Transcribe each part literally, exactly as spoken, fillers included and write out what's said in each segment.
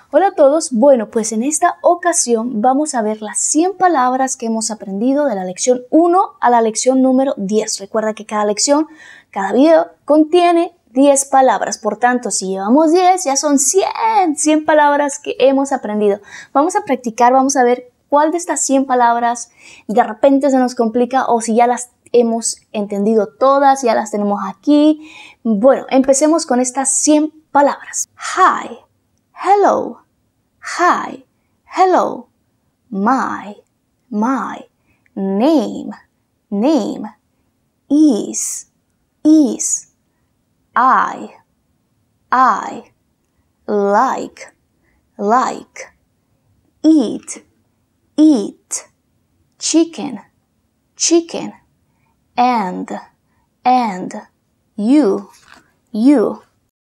Hola a todos, bueno pues en esta ocasión vamos a ver las cien palabras que hemos aprendido de la lección uno a la lección número diez. Recuerda que cada lección, cada video contiene diez palabras, por tanto si llevamos diez ya son cien, cien palabras que hemos aprendido. Vamos a practicar, vamos a ver cuál de estas cien palabras de repente se nos complica o si ya las hemos entendido todas, ya las tenemos aquí. Bueno, empecemos con estas cien palabras. Hi. Hello, hi, hello, my, my, name, name, is, is, I, I, like, like, eat, eat, chicken, chicken, and, and, you, you.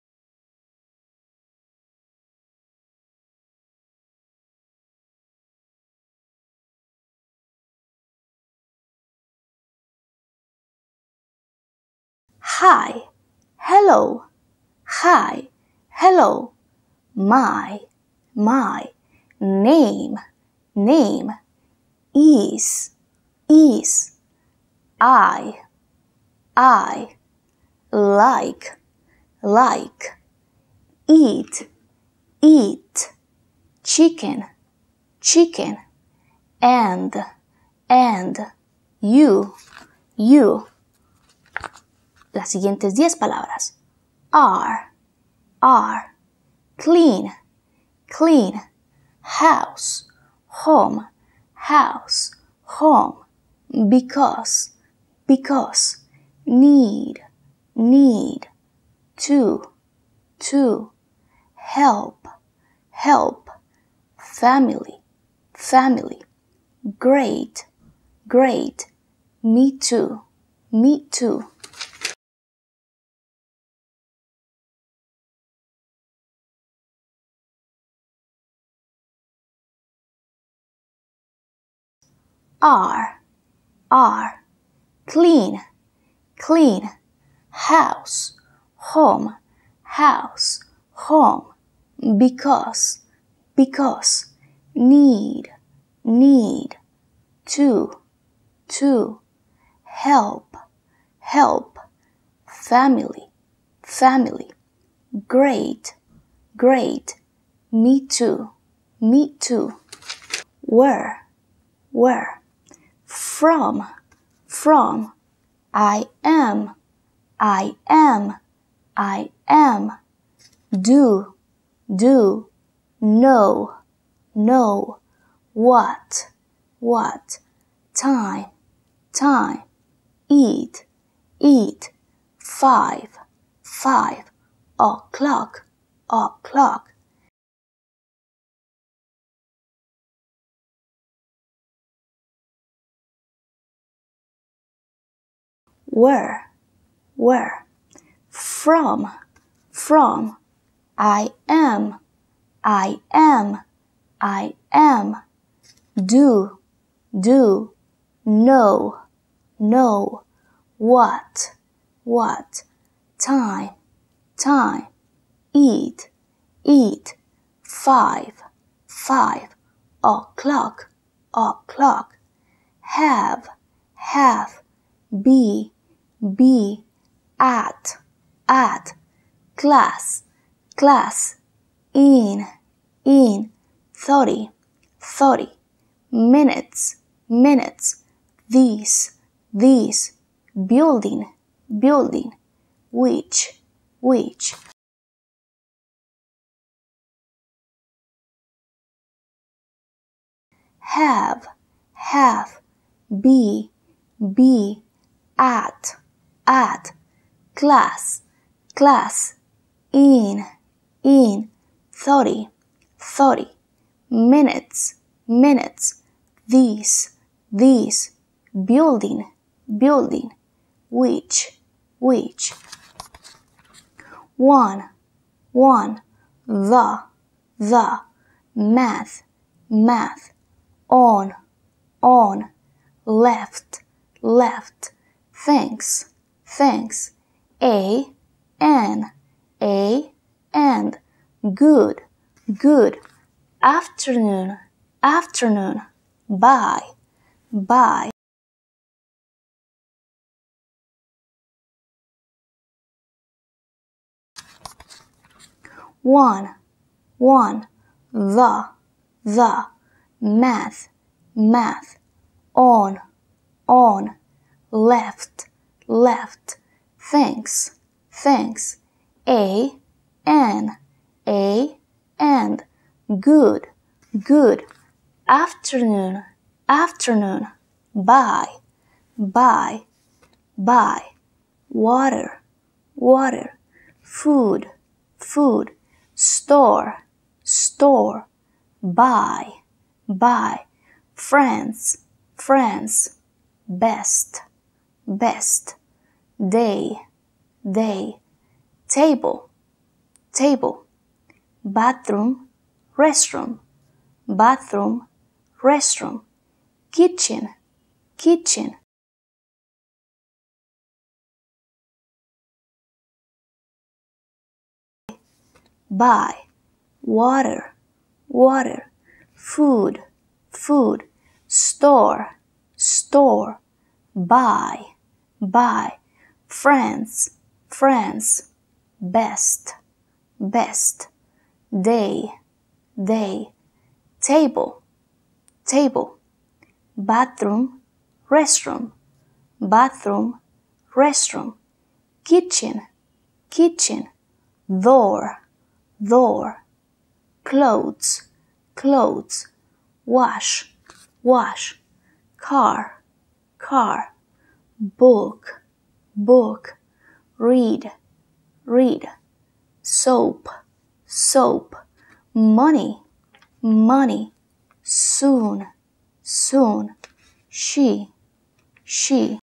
Hi, hello, hi, hello, my, my, name, name, is, is, I, I, like, like, eat, eat, chicken, chicken, and, and, you, you. Las siguientes diez palabras. Are, are, clean, clean, house, home, house, home, because, because, need, need, to, to, help, help, family, family, great, great, me too, me too. Are, are, clean, clean, house, home, house, home, because, because, need, need, to, to, help, help, family, family, great, great, me too, me too, where, where, from, from, I am, I am, I am, do, do, know, know, what, what, time, time, eat, eat, five, five, o'clock, o'clock. Where, where, from, from, I am, I am, I am, do, do, know, know, what, what, time, time, eat, eat, five, five, o'clock, o'clock, have, have, be, be, at, at, class, class, in, in, thirty, thirty, minutes, minutes, these, these, building, building, which, which. Have, have, be, be, at, at, class, class, in, in, thirty, thirty, minutes, minutes, these, these, building, building, which, which. One, one, the, the, math, math, on, on, left, left, thanks, thanks, a, an, a, and, good, good. Afternoon, afternoon. Bye, bye. One, one. The, the. Math, math. On, on. Left, left. Thanks, thanks. A, and, a, and. Good, good. Afternoon, afternoon. Bye, bye, bye. Water, water. Food, food. Store, store. Buy, buy. Friends, friends. Best, best. Day, day. Table, table. Bathroom, restroom, bathroom, restroom. Kitchen, kitchen. Buy, water, water. Food, food. Store, store. Buy, buy. Friends, friends. Best, best. Day, day. Table, table. Bathroom, restroom, bathroom, restroom. Kitchen, kitchen. Door, door. Clothes, clothes. Wash, wash. Car, car. Book, book. Read, read. Soap, soap. Money, money. Soon, soon. She, she.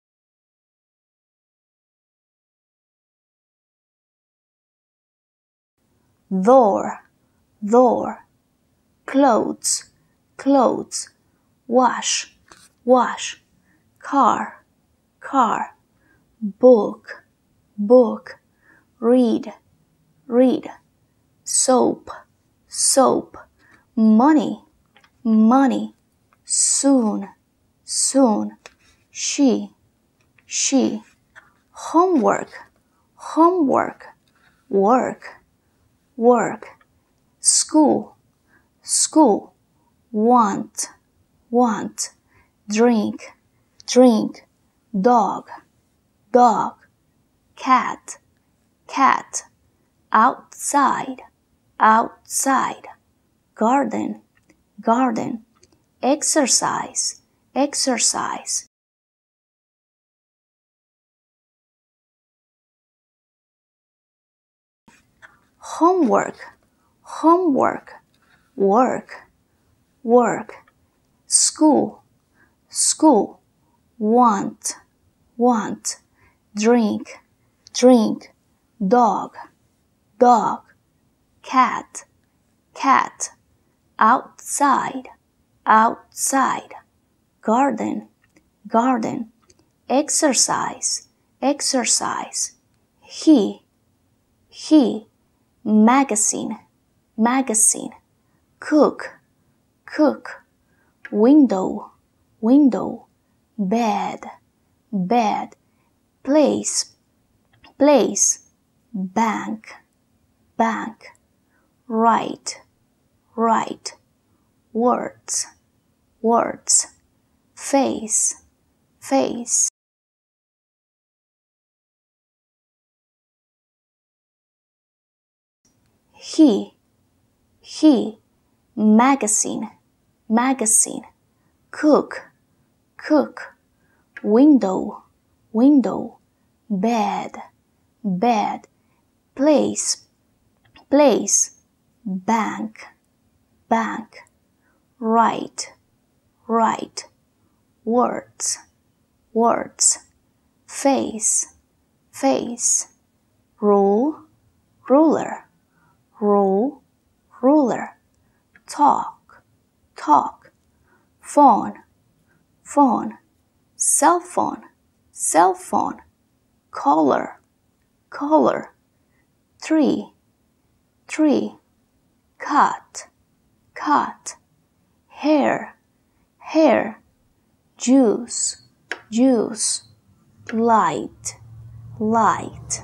Door, door. Clothes, clothes. Wash, wash. Car, car. Book, book. Read, read. Soap, soap. Money, money. Soon, soon. She, she. Homework, homework. Work, work. School, school. Want, want. Drink, drink. Dog, dog. Cat, cat. Outside, outside. Garden, garden. Exercise, exercise. Homework, homework. Work, work. School, school. Want, want. Drink, drink. Dog, dog. Cat, cat. Outside, outside. Garden, garden. Exercise, exercise. He, he. Magazine, magazine. Cook, cook. Window, window. Bed, bed. Place, place. Bank, bank. Write, write. Words, words. Face, face. He, he. Magazine, magazine. Cook, cook. Window, window. Bed, bed. Place, place. Bank, bank. Write, write. Words, words. Face, face. Rule, ruler. Rule, ruler. Talk, talk. Phone, phone. Cell phone, cell phone. Color, color. Tree, tree. cut, cut, hair, hair, juice, juice, light, light.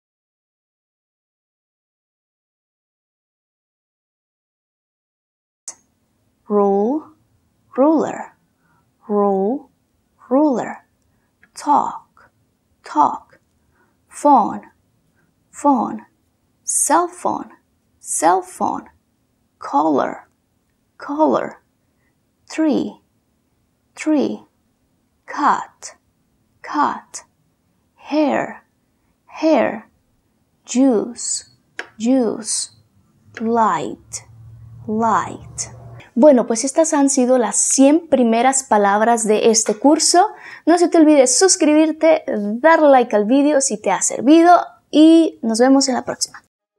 Rule, ruler, rule, ruler. Talk, talk. Phone, phone. Cell phone, cell phone. Color, color. Tree, tree. Cut, cut. Hair, hair. Juice, juice. Light, light. Bueno, pues estas han sido las cien primeras palabras de este curso. No se te olvide suscribirte, dar like al vídeo si te ha servido y nos vemos en la próxima.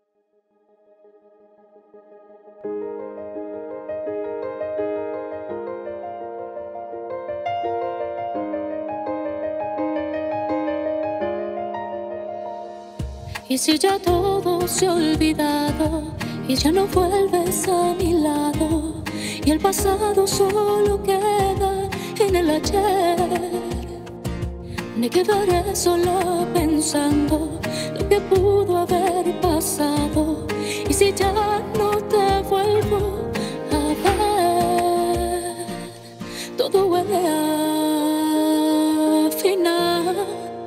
Y si ya todo se ha olvidado y ya no vuelves a mi lado y el pasado solo queda en el ayer, me quedaré sola pensando lo que pudo haber pasado. Y si ya no te vuelvo a ver, todo huele a final,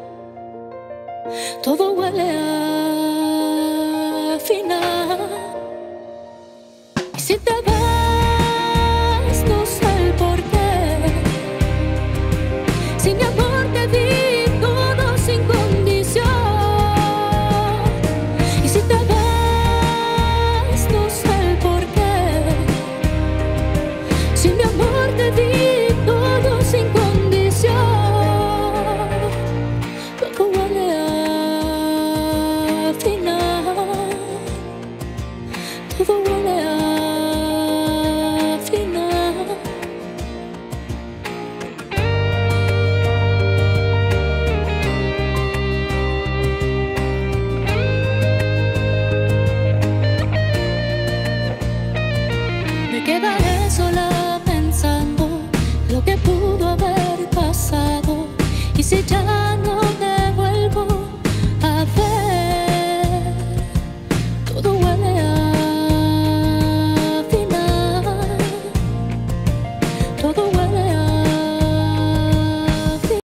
todo huele a final. Y si te vas